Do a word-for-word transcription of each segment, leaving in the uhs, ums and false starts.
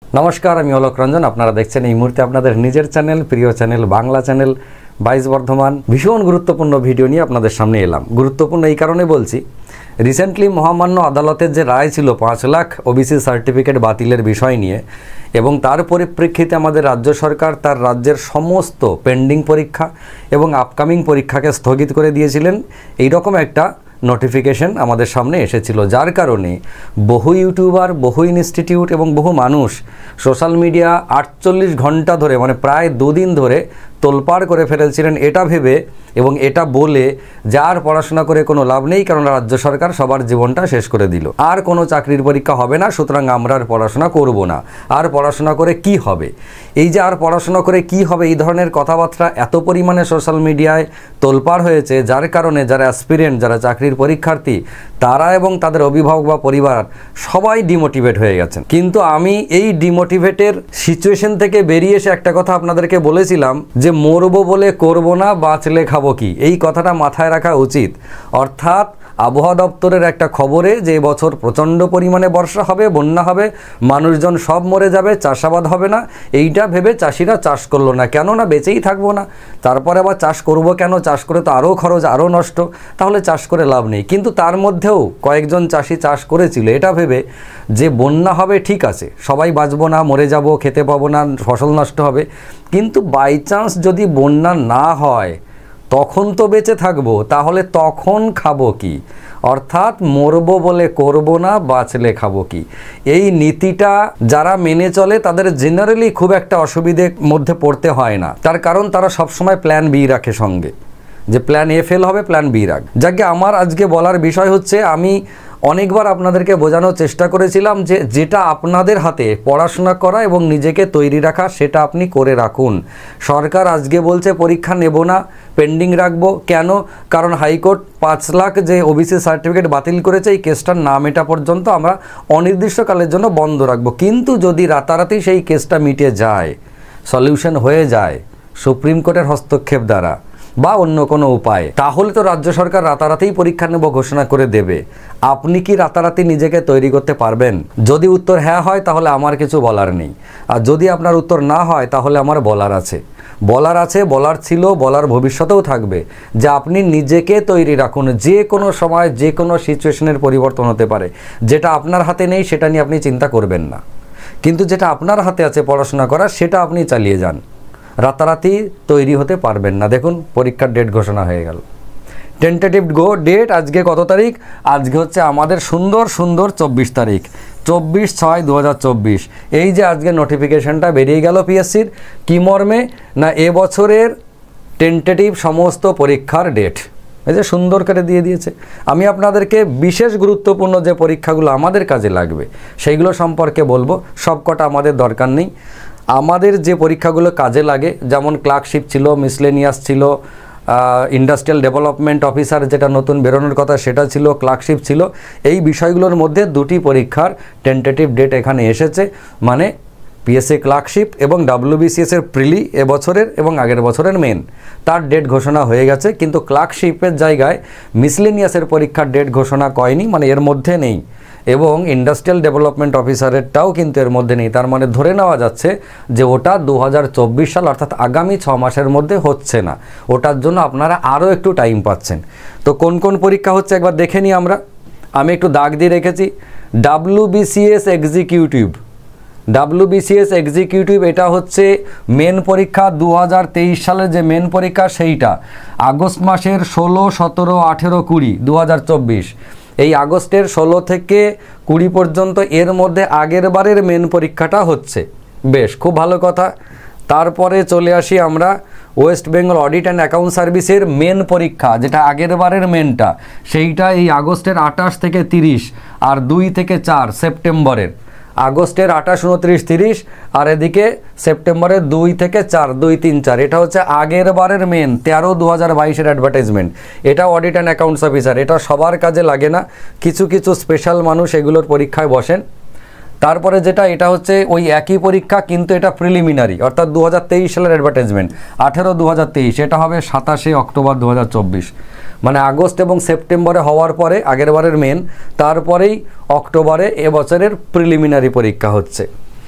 নমস্কার, আমি অলোক রঞ্জন। আপনারা দেখছেন এই মুহূর্তে আপনাদের নিজের চ্যানেল, প্রিয় চ্যানেল, বাংলা চ্যানেল বাইশ বর্ধমান। ভীষণ গুরুত্বপূর্ণ ভিডিও নিয়ে আপনাদের সামনে এলাম। গুরুত্বপূর্ণ এই কারণে বলছি, রিসেন্টলি মহামান্য আদালতের যে রায় ছিল পাঁচ লাখ ওবিসি সার্টিফিকেট বাতিলের বিষয় নিয়ে, এবং তার পরিপ্রেক্ষিতে আমাদের রাজ্য সরকার তার রাজ্যের সমস্ত পেন্ডিং পরীক্ষা এবং আপকামিং পরীক্ষাকে স্থগিত করে দিয়েছিলেন। এইরকম একটা নোটিফিকেশন আমাদের সামনে এসেছিল, যার কারণে বহু ইউটিউবার, বহু ইনস্টিটিউট এবং বহু মানুষ সোশ্যাল মিডিয়া আটচল্লিশ ঘন্টা ধরে, মানে প্রায় দুদিন ধরে তোলপাড় করে ফেলেছিলেন এটা ভেবে এবং এটা বলে যে আর পড়াশোনা করে কোনো লাভ নেই, কারণ রাজ্য সরকার সবার জীবনটা শেষ করে দিল, আর কোনো চাকরির পরীক্ষা হবে না, সুতরাং আমরা আর পড়াশোনা করব না। আর পড়াশোনা করে কি হবে? এই যে আর পড়াশোনা করে কি হবে, এই ধরনের কথাবার্তা এত পরিমাণে সোশ্যাল মিডিয়ায় তোলপাড় হয়েছে, যার কারণে যারা অ্যাসপিরেন্ট, যারা চাকরির পরীক্ষার্থী, তারা এবং তাদের অভিভাবক বা পরিবার সবাই ডিমোটিভেট হয়ে গেছেন। কিন্তু আমি এই ডিমোটিভেটের সিচুয়েশন থেকে বেরিয়ে এসে একটা কথা আপনাদেরকে বলেছিলাম যে মরবো বলে করবো না, বাঁচলে খাবো কি, এই কথাটা মাথায় রাখা উচিত। অর্থাৎ আবহাওয়া দপ্তরের একটা খবরে যে বছর প্রচণ্ড পরিমাণে বর্ষা হবে, বন্যা হবে, মানুষজন সব মরে যাবে, চাষাবাদ হবে না, এইটা ভেবে চাষিরা চাষ করলো না। কেন না? বেঁচেই থাকবো না, তারপরে আবার চাষ করব কেন? চাষ করে তো আরও খরচ, আরও নষ্ট, তাহলে চাষ করে লাভ নেই। কিন্তু তার মধ্যেও কয়েকজন চাষি চাষ করেছিল এটা ভেবে যে বন্যা হবে, ঠিক আছে, সবাই বাঁচবো না, মরে যাব, খেতে পাবো না, ফসল নষ্ট হবে, কিন্তু বাই চান্স যদি বন্যা না হয় তখন তো বেঁচে থাকবো, তাহলে তখন খাবো কি? অর্থাৎ মরবো বলে করবো না, বাঁচলে খাবো কি, এই নীতিটা যারা মেনে চলে তাদের জেনারেলি খুব একটা অসুবিধের মধ্যে পড়তে হয় না। তার কারণ তারা সবসময় প্ল্যান বি রাখে সঙ্গে, যে প্ল্যান এ ফেল হবে, প্ল্যান বি রাখ। যাকে আমার আজকে বলার বিষয় হচ্ছে, আমি অনেকবার আপনাদেরকে বোঝানোর চেষ্টা করেছিলাম যে যেটা আপনাদের হাতে পড়াশোনা করা এবং নিজেকে তৈরি রাখা, সেটা আপনি করে রাখুন। সরকার আজকে বলছে পরীক্ষা নেব না, পেন্ডিং রাখবো। কেন? কারণ হাইকোর্ট পাঁচ লাখ যে ওবিসি সার্টিফিকেট বাতিল করেছে, এই কেসটার নাম এটা পর্যন্ত আমরা অনির্দিষ্টকালের জন্য বন্ধ রাখবো। কিন্তু যদি রাতারাতি সেই কেসটা মিটে যায়, সলিউশন হয়ে যায় সুপ্রিম কোর্টের হস্তক্ষেপ দ্বারা বা অন্য কোনো উপায়, তাহলে তো রাজ্য সরকার রাতারাতিই পরীক্ষা নেব ঘোষণা করে দেবে। আপনি কি রাতারাতি নিজেকে তৈরি করতে পারবেন? যদি উত্তর হ্যাঁ হয় তাহলে আমার কিছু বলার নেই, আর যদি আপনার উত্তর না হয় তাহলে আমার বলার আছে, বলার আছে, বলার ছিল, বলার ভবিষ্যতেও থাকবে যে আপনি নিজেকে তৈরি রাখুন। যে কোনো সময় যে কোনো সিচুয়েশনের পরিবর্তন হতে পারে। যেটা আপনার হাতে নেই সেটা নিয়ে আপনি চিন্তা করবেন না, কিন্তু যেটা আপনার হাতে আছে পড়াশোনা করা, সেটা আপনি চালিয়ে যান। রাতারাতি তৈরি হতে পারবেন না। দেখুন, পরীক্ষার ডেট ঘোষণা হয়ে গেল, টেন্টেটিভ গো ডেট। আজকে কত তারিখ? আজকে হচ্ছে আমাদের সুন্দর সুন্দর চব্বিশ তারিখ, চব্বিশ ছয় দু হাজার চব্বিশ। এই যে আজকে নোটিফিকেশানটা বেরিয়ে গেল পিএসসির, কী মর্মে? না এবছরের টেন্টেটিভ সমস্ত পরীক্ষার ডেট এই যে সুন্দর করে দিয়ে দিয়েছে। আমি আপনাদেরকে বিশেষ গুরুত্বপূর্ণ যে পরীক্ষাগুলো আমাদের কাজে লাগবে সেইগুলো সম্পর্কে বলবো। সবকটা আমাদের দরকার নেই। আমাদের যে পরীক্ষাগুলো কাজে লাগে, যেমন ক্লার্কশিপ ছিল, মিসলেনিয়াস ছিল, ইন্ডাস্ট্রিয়াল ডেভেলপমেন্ট অফিসার যেটা নতুন বেরোনোর কথা সেটা ছিল, ক্লার্কশিপ ছিল, এই বিষয়গুলোর মধ্যে দুটি পরীক্ষার টেন্টেটিভ ডেট এখানে এসেছে। মানে পিএসসি ক্লার্কশিপ এবং ডাব্লিউবিসিএস এর প্রিলি এবছরের এবং আগের বছরের মেন, তার ডেট ঘোষণা হয়ে গেছে। কিন্তু ক্লার্কশিপের জায়গায় মিসলেনিয়াসের পরীক্ষার ডেট ঘোষণা করেনি, মানে এর মধ্যে নেই, এবং ইন্ডাস্ট্রিয়াল ডেভেলপমেন্ট অফিসারেরটাও কিন্তু এর মধ্যে নেই। তার মানে ধরে নেওয়া যাচ্ছে যে ওটা দু হাজার চব্বিশ সাল অর্থাৎ আগামী ছ মাসের মধ্যে হচ্ছে না। ওটার জন্য আপনারা আরও একটু টাইম পাচ্ছেন। তো কোন কোন পরীক্ষা হচ্ছে একবার দেখে নিই আমরা। আমি একটু দাগ দিয়ে রেখেছি। ডাব্লিউবিসিএস এক্সিকিউটিভ, ডাব্লিউবিসিএস এক্সিকিউটিভ এটা হচ্ছে মেন পরীক্ষা। দু হাজার তেইশ সালের যে মেন পরীক্ষা সেইটা আগস্ট মাসের ষোলো, সতেরো, আঠেরো, কুড়ি দু হাজার চব্বিশ, এই আগস্টের ষোলো থেকে কুড়ি পর্যন্ত এর মধ্যে আগের বারের মেন পরীক্ষাটা হচ্ছে। বেশ, খুব ভালো কথা। তারপরে চলে আসি আমরা West Bengal audit and account সার্ভিসের মেন পরীক্ষা, যেটা আগের বারের মেনটা, সেইটা এই আগস্টের আঠাশ থেকে তিরিশ আর দুই থেকে চার সেপ্টেম্বরের। আগস্টের আঠাশ, উনত্রিশ, তিরিশ, আর এদিকে সেপ্টেম্বরের দুই থেকে চার, দুই তিন চার, এটা হচ্ছে আগের বারের মেন তেরো দু হাজার বাইশের অ্যাডভার্টাইজমেন্ট। এটা অডিট অ্যান্ড অ্যাকাউন্টস অফিসার, এটা সবার কাজে লাগে না, কিছু কিছু স্পেশাল মানুষ এগুলোর পরীক্ষায় বসেন। তারপরে যেটা এটা হচ্ছে ওই একই পরীক্ষা, কিন্তু এটা প্রিলিমিনারি, অর্থাৎ দু হাজার তেইশ সালের অ্যাডভার্টাইজমেন্ট, আঠেরো দু হাজার তেইশ, এটা হবে সাতাশে অক্টোবর দু হাজার চব্বিশ। মানে আগস্ট এবং সেপ্টেম্বরে হওয়ার পরে আগেরবারের মেন, তারপরেই অক্টোবরে এবছরের প্রিলিমিনারি পরীক্ষা হচ্ছে।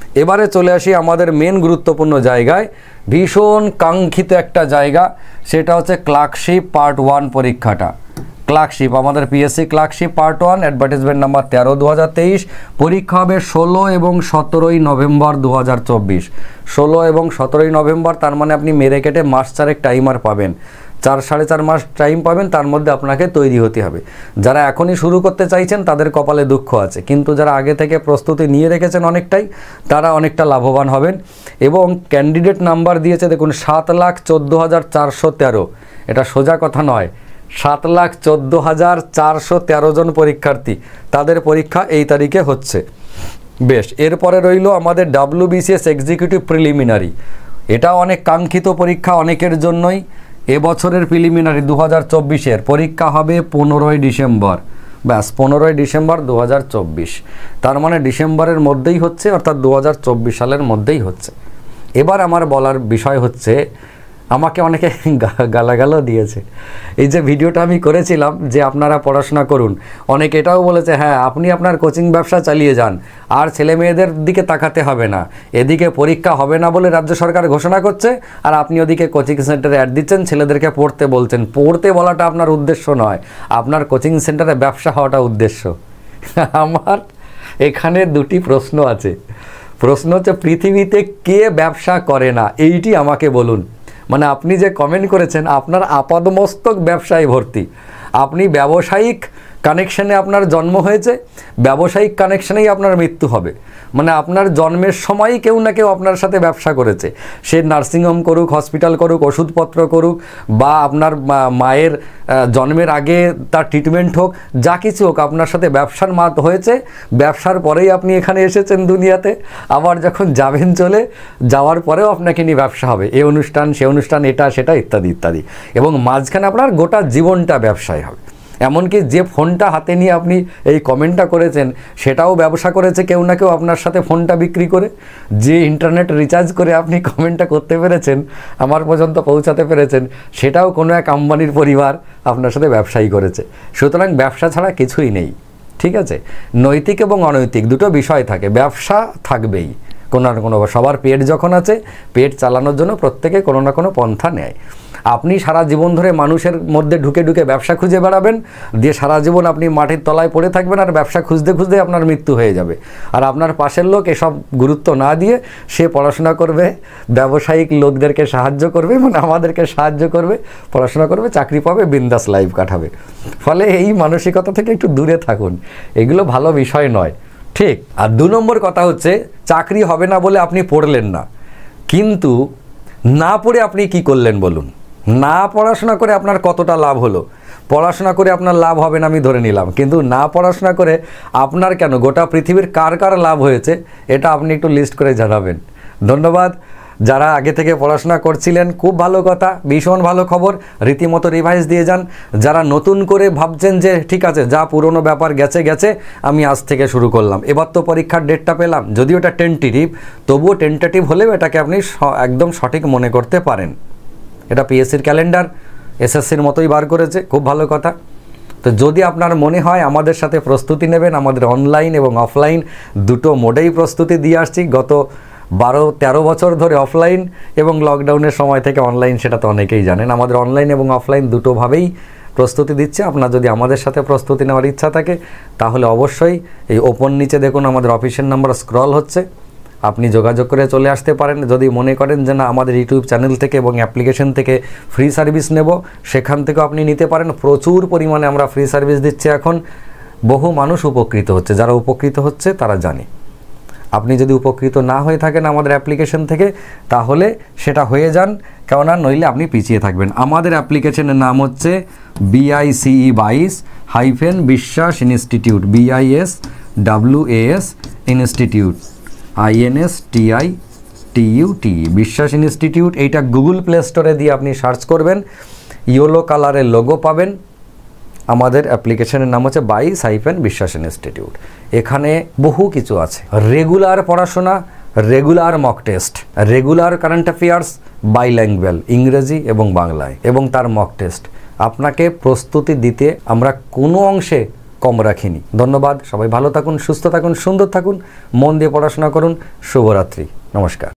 এবারে চলে আসি আমাদের মেন গুরুত্বপূর্ণ জায়গায়, ভীষণ কাঙ্ক্ষিত একটা জায়গা, সেটা হচ্ছে ক্লার্কশিপ পার্ট ওয়ান পরীক্ষাটা। ক্লার্কশিপ আমাদের PSC clerkship part one, advertisement number তেরো দু হাজার তেইশ। পরীক্ষা হবে ষোলো এবং সতেরোই নভেম্বর দু হাজার চব্বিশ। ষোলো এবং সতেরোই নভেম্বর, তার মানে আপনি মেরে কেটে মাস চারেক টাইমার পাবেন, চার সাড়ে চার মাস টাইম পাবেন, তার মধ্যে আপনাকে তৈরি হতে হবে। যারা এখনই শুরু করতে চাইছেন তাদের কপালে দুঃখ আছে, কিন্তু যারা আগে থেকে প্রস্তুতি নিয়ে রেখেছেন অনেকটাই, তারা অনেকটা লাভবান হবেন। এবং ক্যান্ডিডেট নাম্বার দিয়েছে দেখুন সাত লাখ চোদ্দো হাজার চারশো তেরো, এটা সোজা কথা নয়, সাত লাখ চোদ্দো হাজার চারশো তেরো জন পরীক্ষার্থী, তাদের পরীক্ষা এই তারিখে হচ্ছে। বেশ, এরপরে রইল আমাদের ডাব্লিউবিসিএস এক্সিকিউটিভ প্রিলিমিনারি। এটা অনেক কাঙ্ক্ষিত পরীক্ষা অনেকের জন্যই। এবছরের প্রিলিমিনারি দু হাজার চব্বিশের পরীক্ষা হবে পনেরোই ডিসেম্বর, ব্যাস পনেরোই ডিসেম্বর দু হাজার চব্বিশ, তার মানে ডিসেম্বরের মধ্যেই হচ্ছে, অর্থাৎ দু হাজার চব্বিশ সালের মধ্যেই হচ্ছে। এবার আমার বলার বিষয় হচ্ছে, আমাকে অনেকে গালাগালও দিয়েছে এই যে ভিডিওটা আমি করেছিলাম যে আপনারা পড়াশোনা করুন, অনেকে এটাও বলেছে হ্যাঁ আপনি আপনার কোচিং ব্যবসা চালিয়ে যান, আর ছেলে মেয়েদের দিকে তাকাতে হবে না, এদিকে পরীক্ষা হবে না বলে রাজ্য সরকার ঘোষণা করছে, আর আপনি ওদিকে কোচিং সেন্টারে অ্যাড দিচ্ছেন, ছেলেদেরকে পড়তে বলছেন। পড়তে বলাটা আপনার উদ্দেশ্য নয়, আপনার কোচিং সেন্টারে ব্যবসা হওয়াটা উদ্দেশ্য। আমার এখানে দুটি প্রশ্ন আছে। প্রশ্ন হচ্ছে, পৃথিবীতে কে ব্যবসা করে না এইটি আমাকে বলুন। মানে আপনি যে কমেন্ট করেছেন, আপনার আপাদমস্তক ব্যবসায় ভর্তি, আপনি ব্যবসায়িক কানেকশানে আপনার জন্ম হয়েছে, ব্যবসায়িক কানেকশানেই আপনার মৃত্যু হবে। মানে আপনার জন্মের সময়ই কেউ না কেউ আপনার সাথে ব্যবসা করেছে, সে নার্সিংহোম করুক, হসপিটাল করুক, ওষুধপত্র করুক, বা আপনার মায়ের জন্মের আগে তার ট্রিটমেন্ট হোক, যা কিছু হোক, আপনার সাথে ব্যবসার মাত হয়েছে। ব্যবসার পরেই আপনি এখানে এসেছেন দুনিয়াতে, আবার যখন যাবেন চলে যাওয়ার পরেও আপনাকে নিয়ে ব্যবসা হবে, এ অনুষ্ঠান সে অনুষ্ঠান, এটা সেটা ইত্যাদি ইত্যাদি, এবং মাঝখানে আপনার গোটা জীবনটা ব্যবসায় হবে। এমনকি যে ফোনটা হাতে নিয়ে আপনি এই কমেন্টটা করেছেন, সেটাও ব্যবসা করেছে কেউ না কেউ আপনার সাথে ফোনটা বিক্রি করে। যে ইন্টারনেট রিচার্জ করে আপনি কমেন্টটা করতে পেরেছেন, আমার পর্যন্ত পৌঁছাতে পেরেছেন, সেটাও কোনো এক আম্বানির পরিবার আপনার সাথে ব্যবসায়ী করেছে। সুতরাং ব্যবসা ছাড়া কিছুই নেই, ঠিক আছে? নৈতিক এবং অনৈতিক দুটো বিষয় থাকে, ব্যবসা থাকবেই কোনো না কোনো। সবার পেট যখন আছে, পেট চালানোর জন্য প্রত্যেকে কোনো না কোনো পন্থা নেয়। আপনি সারা জীবন ধরে মানুষের মধ্যে ঢুকে ঢুকে ব্যবসা খুঁজে বেড়াবেন, দিয়ে সারা জীবন আপনি মাটির তলায় পড়ে থাকবেন, আর ব্যবসা খুঁজতে খুঁজতে আপনার মৃত্যু হয়ে যাবে। আর আপনার পাশের লোক এসব গুরুত্ব না দিয়ে সে পড়াশোনা করবে, ব্যবসায়িক লোকদেরকে সাহায্য করবে, মানে আমাদেরকে সাহায্য করবে, পড়াশোনা করবে, চাকরি পাবে, বিন্দাস লাইফ কাটাবে। ফলে এই মানসিকতা থেকে একটু দূরে থাকুন, এগুলো ভালো বিষয় নয়, ঠিক? আর দু নম্বর কথা হচ্ছে, চাকরি হবে না বলে আপনি পড়লেন না, কিন্তু না পড়ে আপনি কি করলেন বলুন? না পড়াশোনা করে আপনার কতটা লাভ হলো? পড়াশোনা করে আপনার লাভ হবে না আমি ধরে নিলাম, কিন্তু না পড়াশোনা করে আপনার কেন গোটা পৃথিবীর কার কার লাভ হয়েছে এটা আপনি একটু লিস্ট করে জানাবেন। ধন্যবাদ। যারা আগে থেকে পড়াশোনা করছিলেন, খুব ভালো কথা, ভীষণ ভালো খবর, রীতিমতো রিভাইজ দিয়ে যান। যারা নতুন করে ভাবছেন যে ঠিক আছে যা পুরনো ব্যাপার গেছে গেছে, আমি আজ থেকে শুরু করলাম, এবার তো পরীক্ষার ডেটটা পেলাম, যদিও এটা টেন্টেটিভ, তবুও টেন্টেটিভ হলেও এটাকে আপনি একদম সঠিক মনে করতে পারেন। এটা পিএসসির ক্যালেন্ডার এসএসসির মতোই বার করেছে, খুব ভালো কথা। তো যদি আপনার মনে হয় আমাদের সাথে প্রস্তুতি নেবেন, আমাদের অনলাইন এবং অফলাইন দুটো মোডেই প্রস্তুতি দিয়ে আসছি গত বারো তেরো বছর ধরে, অফলাইন এবং লকডাউনের সময় থেকে অনলাইন, সেটা তো অনেকেই জানেন। আমাদের অনলাইন এবং অফলাইন দুটোভাবেই প্রস্তুতি দিচ্ছে। আপনার যদি আমাদের সাথে প্রস্তুতি নেওয়ার ইচ্ছা থাকে, তাহলে অবশ্যই এই ওপর নিচে দেখুন আমাদের অফিসিয়াল নাম্বার স্ক্রল হচ্ছে, আপনি যোগাযোগ করে চলে আসতে পারেন। যদি মনে করেন যে না আমাদের ইউটিউব চ্যানেল থেকে এবং অ্যাপ্লিকেশন থেকে ফ্রি সার্ভিস নেব, সেখান থেকেও আপনি নিতে পারেন। প্রচুর পরিমাণে আমরা ফ্রি সার্ভিস দিচ্ছি এখন, বহু মানুষ উপকৃত হচ্ছে। যারা উপকৃত হচ্ছে তারা জানে। আপনি যদি উপকৃত না হয়ে থাকেন আমাদের অ্যাপ্লিকেশন থেকে, তাহলে সেটা হয়ে যান, কেননা নইলে আপনি পিছিয়ে থাকবেন। আমাদের অ্যাপ্লিকেশনের নাম হচ্ছে বিআইসিই বাইশ hyphen Biswas institute, B I S W A S institute, I N S T I T U T, Biswas institute. এইটা গুগল প্লে স্টোরে দিয়ে আপনি সার্চ করবেন, ইয়েলো কালারের লোগো পাবেন। আমাদের অ্যাপ্লিকেশনের নাম হচ্ছে বাইশ হাইফেন বিশ্বাস ইনস্টিটিউট। এখানে বহু কিছু আছে, রেগুলার পড়াশোনা, regular mock test, regular current affairs, bilingual, ইংরেজি এবং বাংলায়, এবং তার মক টেস্ট। আপনাকে প্রস্তুতি দিতে আমরা কোনো অংশে কম রাখিনি। ধন্যবাদ, সবাই ভালো থাকুন, সুস্থ থাকুন, সুন্দর থাকুন, মন দিয়ে পড়াশোনা করুন। শুভরাত্রি, নমস্কার।